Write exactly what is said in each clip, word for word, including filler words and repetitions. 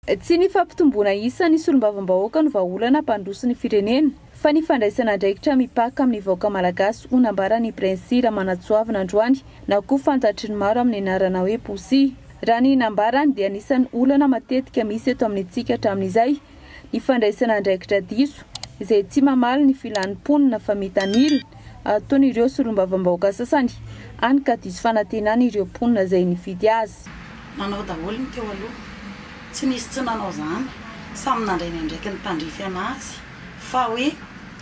Tsy ny fampitomboana isa ny solombavambahoaka no vahaolana mpandroso ny firenena fa ny fandraisana andraikitra mipaka amin'ny vahoaka malagasy ho nambara ny Prince Ramanatsoavina androany na koa fantatry ny maro amin'ny anarana hoe Posy. Raha ny nambarany dia anisan'ny olana matetika misy eto amintsika hatramin'izay ny fandraisana andraikitra diso izay tsy mamaly ny filan'ny mponina fa metanila ataon'ireo solombavambahoaka sasany any ka diso fanantenana ireo mponina izay nividy azy. Nanao daholo ny teo aloha tsy nisy tsy nanao zany samy nandray ndraiky ny tandrify anazy fa hoe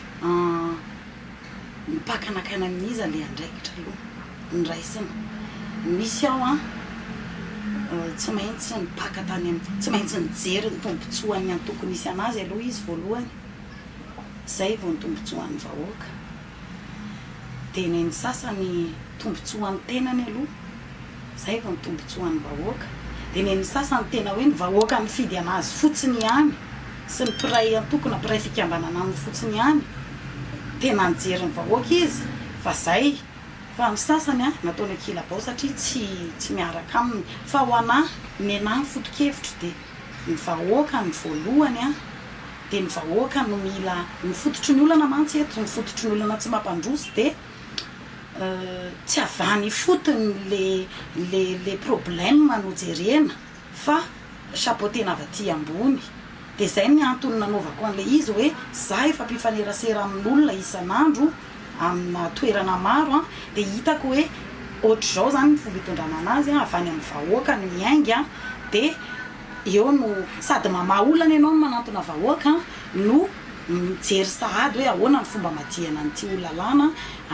mipakanakana amin'izy le andraikitra aloha niraisina misy ao a tsy maintsy mipaka tany amin'ny tsy maintsy nijery ny tombontsoan'ny antokony isy anazy aloha izy voalohany zay vao ny tombontsoan'ny vahoaka dia ny sasany tombontsoan'ny tenany aloha zay vao ny tombontsoan'ny vahoaka dia ny sasany tena hoe ny vahoaka mifidy anazy fotsiny ihany sy ny piray antokona piray fikambanana amin'ny fotsiny ihany tena nijery ny vahoaka izy fa zay fa ny sasany a nataony akila-bao satria tsy tsy miaraka aminy fa ho anahy ny anahy foto-kevitro dia ny vahoaka ny voalohany a dia ny vahoaka no mila ny fototry ny olana mantsy eto ny fototry ny olana tsy mampandroso dia tsy avany fotony le le le problème no jerena fa chapeautena avy aty ambony dia zay ny antony nanaovako an'le izy hoe za efa mpifanerasera amin'olona isan'andro amina toerana maro a dia hitako hoe ohatr'izao zany ny fomba hitondrana anazy avy any amin'ny vahoaka ny miainga dia eo no sady mamaha olana ianao no manantona vahoaka no mijery sahady hoe ahoana ny fomba madiana n'ity olalàna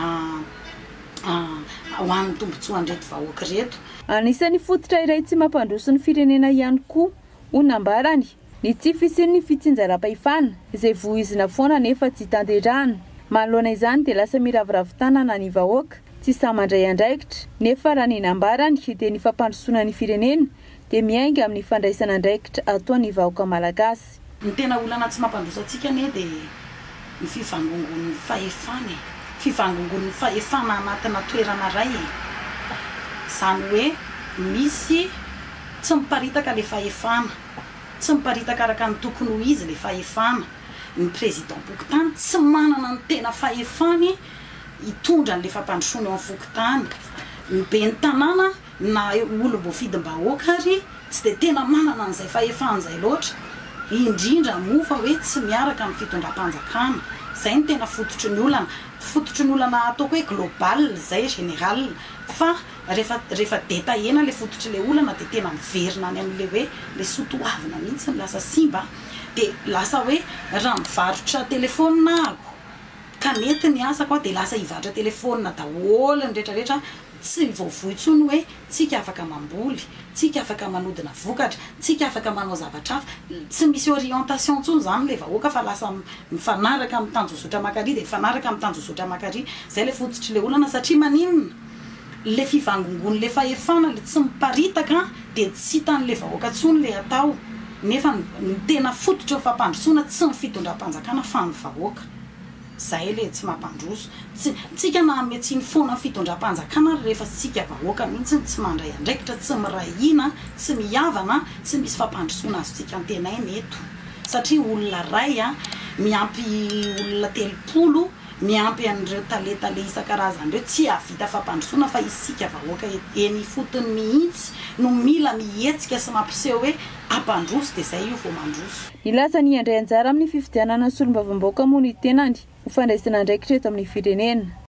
ho an'ny tombontsoa ndraiky vahoaka reto. Anisan'ny fototra iray tsy mampandroso ny firenena ihany koa ho nambarany ny tsy fisian'ny fitsinjaram-pahefana izay voizina foana nefa tsy tanterahana. Manoloana izany dia lasa miraviravin-tanana ny vahoaka tsy samandray andraikitra nefa raha ny nambarany dia ny fampandrosoana ny firenena dia miainga amin'ny fandraisana andraikitra ataon'ny vahoaka malagasy. Ny tena olana tsy mampandroso antsika ne dia ny fivangongon'ny fahefana fivangongon'ny fahefana anatina toerana ray zany hoe misy tsy miparitaka le fahefana tsy miparitaka araka ny tokony ho izy le fahefana. Ny président Bokotany tsy manana ny tena fahefany hitondra n'le fampandrosoana eo amin'ny Fokotany. Ny be ny tanàna na olo mbo fidim-bahoaka ary tsy dia tena manana an'izay fahefana izay loatra indrindra moa fa hoe tsy miaraka amin'ny fitondram-panjakana. Zay ny tena fototry ny olana fototry ny olana ataoko hoe global zay général fa rehefa rehefa détaillena le fototry le olana dia tena miverina any amin'le hoe le sotoavina mihitsy ny lasa simba dia lasa hoe raha mivarotra telefônina ako ka mety ny asako dia lasa hivarotra telefônina daholo ny rehetrarehetra tsy vaovoi intsony hoe tsika afaka mamboly tsika afaka manodina vokatra tsika afaka manao zavatra hafa tsy misy orientation intsony zany le vahoaka fa lasa mifanaraka amin'ny tanjozotra makary dia mifanaraka amin'ny tanjozotra makary zay le fototry le olana satria maninona le fivangongony le fahefana le tsy miparitaka dia tsy hitan'le vahoaka intsony le atao nefa ny tena fototra fampandrosoana tsy ny fitondram-panjakana fa ny vahoaka zay le tsy mampandroso tsika na metsiny foana fitondram-panjakana rehefa sika vahoaka mihitsy tsy mandray andraikitra tsy mirahina tsy mihavana tsy misy fampandrosoana azo tsika antena eny eto satria olona ray a miampy olona telopolo miampy an'ireo taletale isan-karazany ireo tsy havita fampandrosoana fa isika vahoaka eny fotony mihitsy no mila mihetsika sy mampiseho hoe ampandroso dia zay io vao mandroso. Ilaza ny andray anjara amin'ny fifidianana ny solombavambahoaka moa ny tenany ho fandraisana andraikitra eto amin'ny firenena.